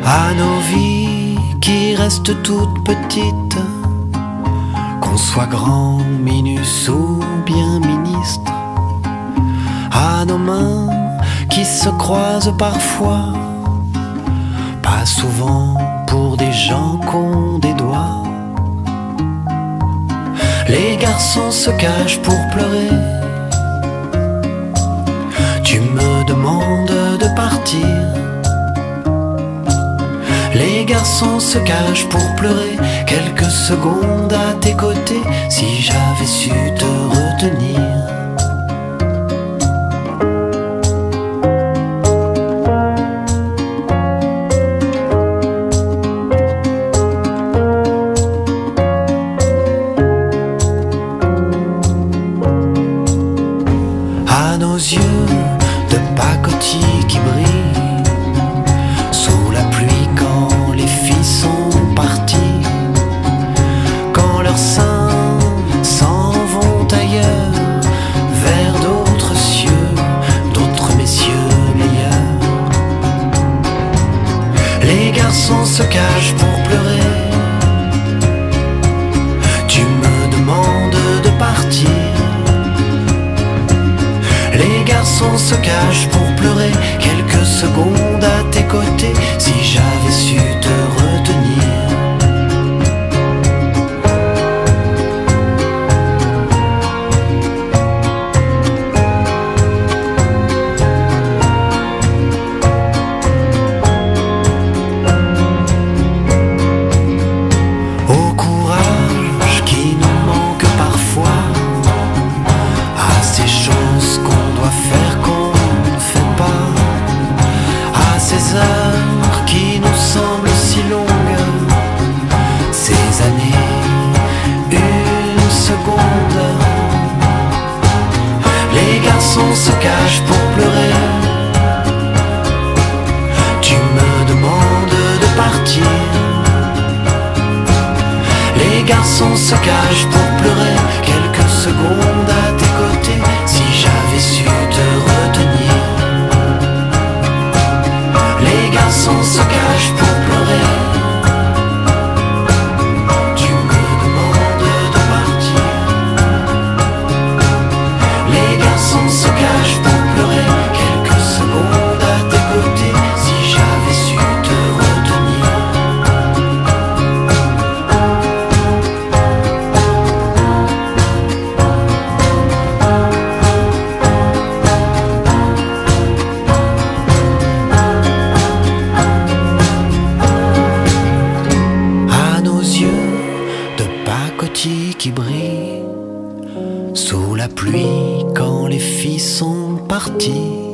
À nos vies qui restent toutes petites, qu'on soit grand, minus ou bien ministre, à nos mains qui se croisent parfois, pas souvent pour des gens qu'ont des doigts. Les garçons se cachent pour pleurer. Tu me demandes de partir. Les garçons se cachent pour pleurer quelques secondes à tes côtés. Si j'avais su te retenir. À nos yeux de pacotille qui brille sous la pluie quand les filles sont parties, quand leurs seins s'en vont ailleurs, vers d'autres cieux, d'autres messieurs meilleurs. Les garçons se cachent pour pleurer. Tu me demandes de partir. Les garçons se cachent pour pleurer quelques secondes à tes côtés. Si j'avais su te retenir. Au courage qui nous manque parfois, à ces choses qu'on doit faire qu'on ne fait pas, à ces heures qui nous semblent si longues, ces années, une seconde. Les garçons se cachent pour pleurer. Tu me demandes de partir. Les garçons se cachent pour pleurer quelques secondes à tes côtés. Si j'avais su te retenir. Les garçons se cachent pour pleurer. Tu me demandes de partir. Les garçons se cachent pour pleurer quelques secondes à tes côtés. Si j'avais su te retenir. À nos yeux de pacotille qui brille sous la pluie quand les filles sont parties,